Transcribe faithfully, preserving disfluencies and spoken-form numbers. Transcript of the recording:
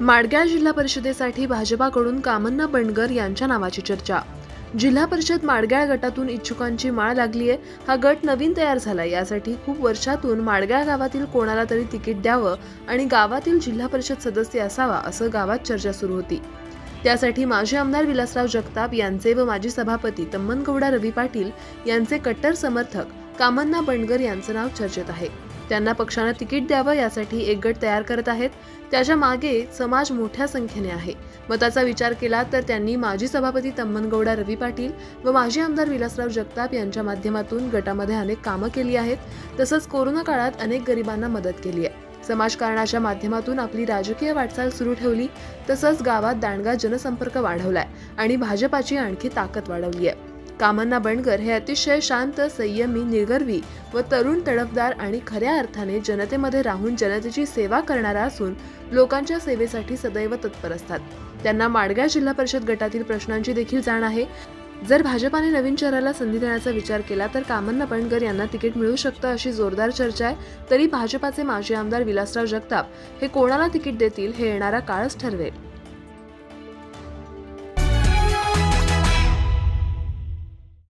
माडगाळ जिल्हा परिषदेसाठी भाजपाकडून कामण्णा बंडगर यांच्या नावाची चर्चा। जिल्हा परिषद माडगाळ गटातून इच्छुकांची माळ लागली आहे। हा गट नवीन तयार झाला, यासाठी खूप वर्षातून माडगाळ गावातील कोणाला तरी तिकीट द्यावं आणि गावातील जिल्हा परिषद सदस्य असावा असं गावात चर्चा सुरू होती। त्यासाठी माजी आमदार विलासराव जगताप यांचे व माजी सभापती तम्मनगौडा रवी पाटील यांचे कट्टर समर्थक कामण्णा बंडगर यांचं नाव चर्चेत आहे। त्यांना पक्षाने तिकीट द्यावं यासाठी एक गट तयार करत आहेत। त्याच्या मागे समाज मोठ्या संख्येने आहे। मताचा विचार केला तर त्यांनी माजी सभापती तम्मनगौडा रवी पाटील व माजी आमदार विलासराव जगताप यांच्या माध्यमातून गटामध्ये अनेक कामं केली आहेत। तसंच कोरोना काळात अनेक गरिबांना मदत केली आहे। समाजकारणाच्या माध्यमातून आपली राजकीय वाटचाल सुरू ठेवली। तसंच गावात दांडगा जनसंपर्क वाढवलाय आणि भाजपाची आणखी ताकद वाढवली आहे। कामण्णा बंडगर हे अतिशय शांत, संयमी, निगर्वी व तरुण तडफदार आणि खऱ्या अर्थाने जनतेमध्ये राहून जनतेची सेवा करणारा असून लोकांच्या सेवेसाठी सदैव तत्पर असतात। त्यांना माडगाळ जिल्हा परिषद गटातील प्रश्नांची देखील जाण आहे। जर भाजपाने नवीन चेहऱ्याला संधी देण्याचा विचार केला तर कामण्णा बंडगर यांना तिकीट मिळू शकतं अशी जोरदार चर्चा आहे। तरी भाजपाचे माजी आमदार विलासराव जगताप हे कोणाला तिकीट देतील हे येणारा काळच ठरवेल।